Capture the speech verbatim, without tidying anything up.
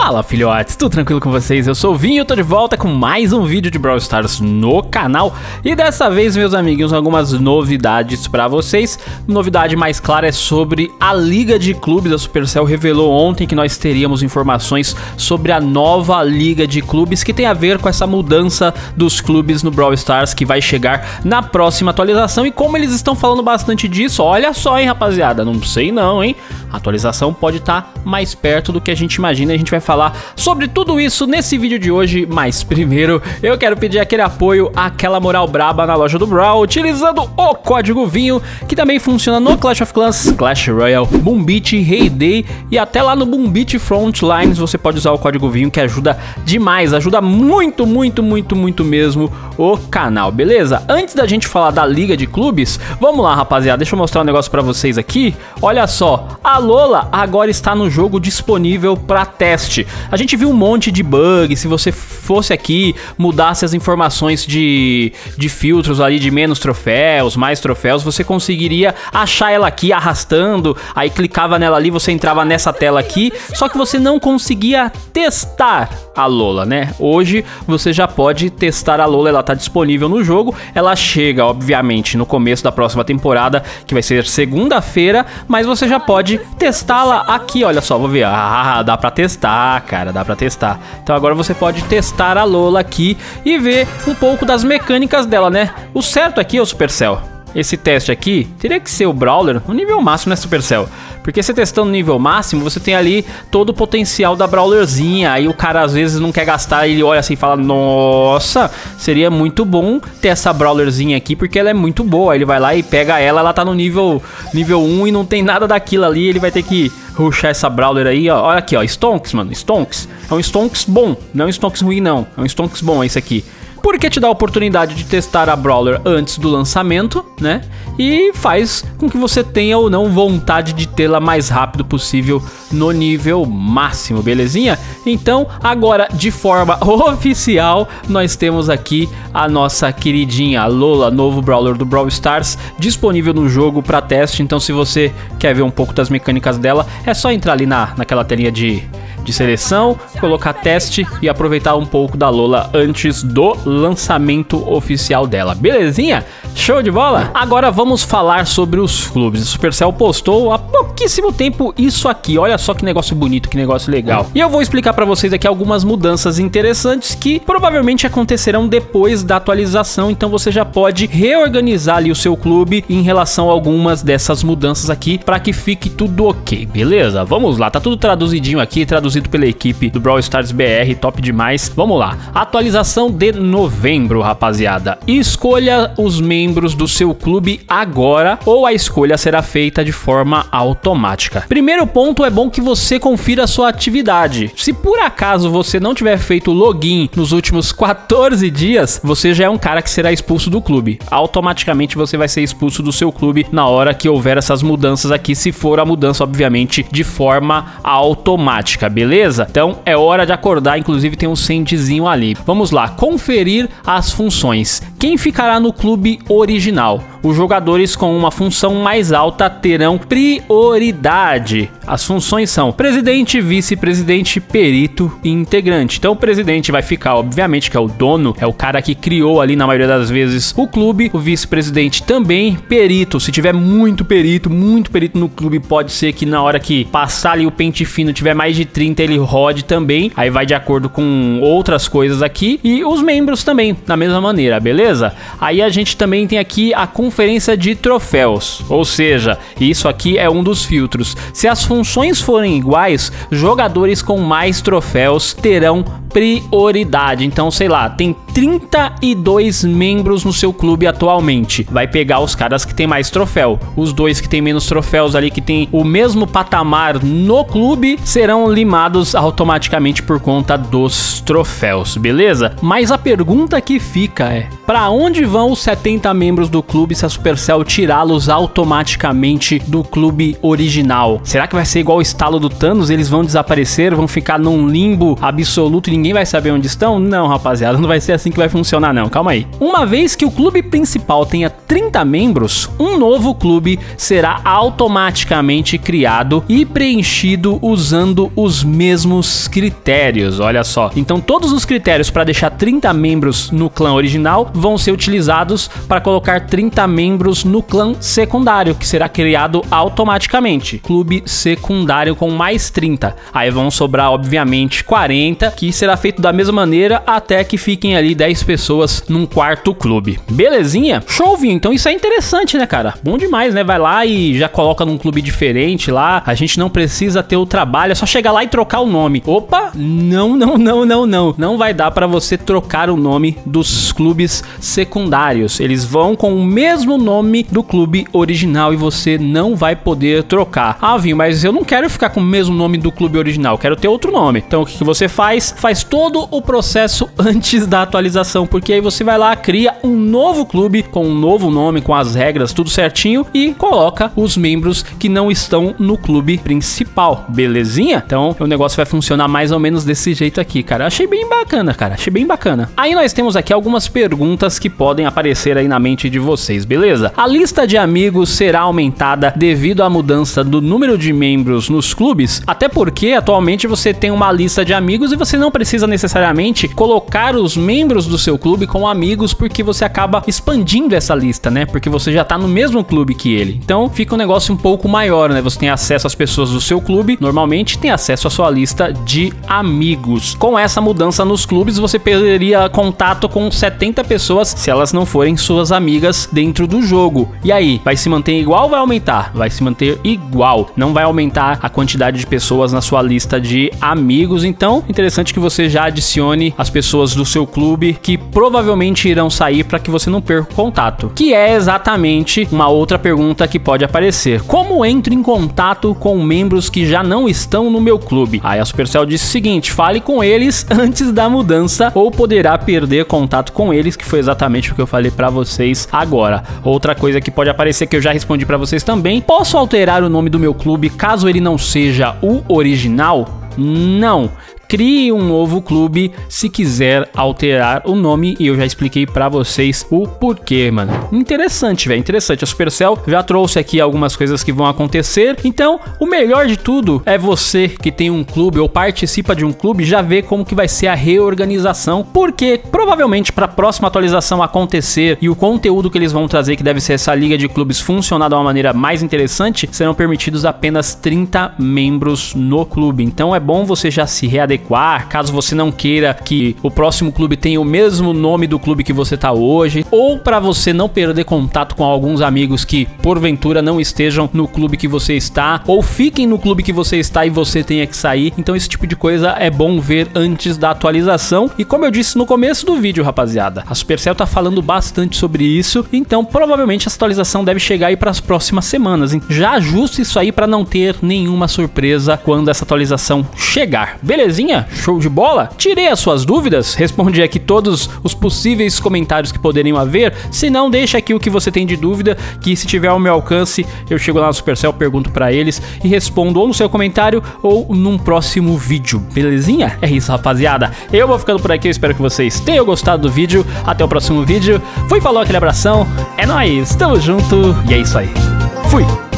Fala, filhotes, tudo tranquilo com vocês? Eu sou o Vinho, eu tô de volta com mais um vídeo de Brawl Stars no canal. E dessa vez, meus amiguinhos, algumas novidades pra vocês. Novidade mais clara é sobre a Liga de Clubes. A Supercell revelou ontem que nós teríamos informações sobre a nova Liga de Clubes, que tem a ver com essa mudança dos clubes no Brawl Stars, que vai chegar na próxima atualização. E como eles estão falando bastante disso, olha só, hein, rapaziada, não sei não, hein? A atualização pode estar mais perto do que a gente imagina, e a gente vai falar sobre tudo isso nesse vídeo de hoje. Mas primeiro eu quero pedir aquele apoio, aquela moral braba na loja do Brawl, utilizando o código Vinho, que também funciona no Clash of Clans, Clash Royale, Boom Beat, Heyday e até lá no Boom Beat Frontlines você pode usar o código Vinho, que ajuda demais, ajuda muito, muito, muito, muito mesmo o canal, beleza? Antes da gente falar da Liga de Clubes, vamos lá, rapaziada, deixa eu mostrar um negócio pra vocês aqui. Olha só, a Lola agora está no jogo disponível para teste. A gente viu um monte de bug. Se você fosse aqui, mudasse as informações de, de filtros ali, de menos troféus, mais troféus, você conseguiria achar ela aqui arrastando, aí clicava nela ali, você entrava nessa tela aqui, só que você não conseguia testar a Lola, né? Hoje você já pode testar a Lola, ela tá disponível no jogo. Ela chega, obviamente, no começo da próxima temporada, que vai ser segunda-feira, mas você já pode testá-la aqui, olha só, vou ver. Ah, dá pra testar, cara, dá pra testar. Então agora você pode testar a Lola aqui e ver um pouco das mecânicas dela, né? O certo aqui, ô Supercell, esse teste aqui teria que ser o Brawler no nível máximo, né, Supercell? Porque você testando no nível máximo, você tem ali todo o potencial da Brawlerzinha. Aí o cara às vezes não quer gastar, ele olha assim e fala: nossa, seria muito bom ter essa Brawlerzinha aqui, porque ela é muito boa. Aí ele vai lá e pega ela, ela tá no nível, nível um e não tem nada daquilo ali. Ele vai ter que rushar essa Brawler aí, ó. Olha aqui, ó, Stonks, mano, Stonks. É um Stonks bom, não é um Stonks ruim não. É um Stonks bom esse aqui. Porque te dá a oportunidade de testar a Brawler antes do lançamento, né? E faz com que você tenha ou não vontade de tê-la mais rápido possível no nível máximo, belezinha? Então, agora, de forma oficial, nós temos aqui a nossa queridinha Lola, novo Brawler do Brawl Stars, disponível no jogo para teste. Então, se você quer ver um pouco das mecânicas dela, é só entrar ali na, naquela telinha de... de seleção, colocar teste e aproveitar um pouco da Lola antes do lançamento oficial dela, belezinha? Show de bola? Agora vamos falar sobre os clubes. A Supercell postou há pouquíssimo tempo isso aqui, olha só que negócio bonito, que negócio legal. E eu vou explicar pra vocês aqui algumas mudanças interessantes que provavelmente acontecerão depois da atualização, então você já pode reorganizar ali o seu clube em relação a algumas dessas mudanças aqui, pra que fique tudo ok, beleza? Vamos lá, tá tudo traduzidinho aqui, traduzido pela equipe do Brawl Stars B R, top demais. Vamos lá, atualização de novembro, rapaziada. Escolha os membros do seu clube agora, ou a escolha será feita de forma automática. Primeiro ponto, é bom que você confira a sua atividade. Se por acaso você não tiver feito login nos últimos quatorze dias, você já é um cara que será expulso do clube. Automaticamente você vai ser expulso do seu clube na hora que houver essas mudanças aqui, se for a mudança, obviamente, de forma automática, beleza? Então é hora de acordar, inclusive tem um sendzinho ali. Vamos lá, conferir as funções. Quem ficará no clube original? Os jogadores com uma função mais alta terão prioridade. As funções são presidente, vice-presidente, perito e integrante. Então o presidente vai ficar, obviamente, que é o dono, é o cara que criou ali na maioria das vezes o clube. O vice-presidente também. Perito, se tiver muito perito, muito perito no clube, pode ser que na hora que passar ali o pente fino tiver mais de trinta, ele rode também. Aí vai de acordo com outras coisas aqui. E os membros também, da mesma maneira, beleza? Aí a gente também tem aqui a conferência de troféus, ou seja, isso aqui é um dos filtros. Se as funções forem iguais, jogadores com mais troféus terão prioridade. Então, sei lá, tem trinta e dois membros no seu clube atualmente. Vai pegar os caras que tem mais troféu. Os dois que tem menos troféus ali, que tem o mesmo patamar no clube, serão limados automaticamente por conta dos troféus, beleza? Mas a pergunta que fica é: para onde vão os setenta membros do clube se a Supercell tirá-los automaticamente do clube original? Será que vai ser igual o estalo do Thanos? Eles vão desaparecer, vão ficar num limbo absoluto e ninguém vai saber onde estão? Não, rapaziada, não vai ser assim assim que vai funcionar não, calma aí. Uma vez que o clube principal tenha trinta membros, um novo clube será automaticamente criado e preenchido usando os mesmos critérios, olha só. Então todos os critérios para deixar trinta membros no clã original vão ser utilizados para colocar trinta membros no clã secundário, que será criado automaticamente. Clube secundário com mais trinta. Aí vão sobrar, obviamente, quarenta, que será feito da mesma maneira até que fiquem ali dez pessoas num quarto clube. Belezinha? Show, Vinho. Então isso é interessante, né, cara? Bom demais, né? Vai lá e já coloca num clube diferente lá. A gente não precisa ter o trabalho, é só chegar lá e trocar o nome. Opa, não, não, não, não, não. Não vai dar para você trocar o nome dos clubes secundários. Eles vão com o mesmo nome do clube original e você não vai poder trocar. Ah, Vinho, mas eu não quero ficar com o mesmo nome do clube original, quero ter outro nome. Então o que, que você faz? Faz todo o processo antes da atualização, porque aí você vai lá, cria um novo clube com um novo nome, com as regras, tudo certinho e coloca os membros que não estão no clube principal, belezinha? Então o negócio vai funcionar mais ou menos desse jeito aqui, cara. Achei bem bacana, cara, achei bem bacana. Aí nós temos aqui algumas perguntas que podem aparecer aí na mente de vocês, beleza? A lista de amigos será aumentada devido à mudança do número de membros nos clubes, até porque atualmente você tem uma lista de amigos e você não precisa necessariamente colocar os membros do seu clube como amigos, porque você acaba expandindo essa lista, né? Porque você já tá no mesmo clube que ele. Então fica um negócio um pouco maior, né? Você tem acesso às pessoas do seu clube, normalmente tem acesso à sua lista de amigos. Com essa mudança nos clubes, você perderia contato com setenta pessoas se elas não forem suas amigas dentro do jogo. E aí, vai se manter igual ou vai aumentar? Vai se manter igual. Não vai aumentar a quantidade de pessoas na sua lista de amigos. Então, interessante que você já adicione as pessoas do seu clube que provavelmente irão sair para que você não perca o contato. Que é exatamente uma outra pergunta que pode aparecer. Como entro em contato com membros que já não estão no meu clube? Aí a Supercell disse o seguinte: fale com eles antes da mudança ou poderá perder contato com eles, que foi exatamente o que eu falei para vocês agora. Outra coisa que pode aparecer, que eu já respondi para vocês também: posso alterar o nome do meu clube caso ele não seja o original? Não. Crie um novo clube se quiser alterar o nome, e eu já expliquei pra vocês o porquê, mano. Interessante, velho, interessante. A Supercell já trouxe aqui algumas coisas que vão acontecer, então o melhor de tudo é você que tem um clube ou participa de um clube já ver como que vai ser a reorganização, porque provavelmente pra próxima atualização acontecer e o conteúdo que eles vão trazer, que deve ser essa liga de clubes funcionar de uma maneira mais interessante, serão permitidos apenas trinta membros no clube. Então é bom você já se readequar, caso você não queira que o próximo clube tenha o mesmo nome do clube que você tá hoje, ou para você não perder contato com alguns amigos que porventura não estejam no clube que você está, ou fiquem no clube que você está e você tenha que sair. Então esse tipo de coisa é bom ver antes da atualização. E como eu disse no começo do vídeo, rapaziada, a Supercell tá falando bastante sobre isso, então provavelmente essa atualização deve chegar aí para as próximas semanas. Já ajuste isso aí para não ter nenhuma surpresa quando essa atualização chegar, belezinha? Show de bola? Tirei as suas dúvidas, respondi aqui todos os possíveis comentários que poderiam haver. Se não, deixa aqui o que você tem de dúvida, que se tiver ao meu alcance, eu chego lá no Supercell, pergunto pra eles e respondo ou no seu comentário ou num próximo vídeo, belezinha? É isso, rapaziada. Eu vou ficando por aqui, eu espero que vocês tenham gostado do vídeo. Até o próximo vídeo. Fui, falou, aquele abração. É nóis, tamo junto e é isso aí. Fui!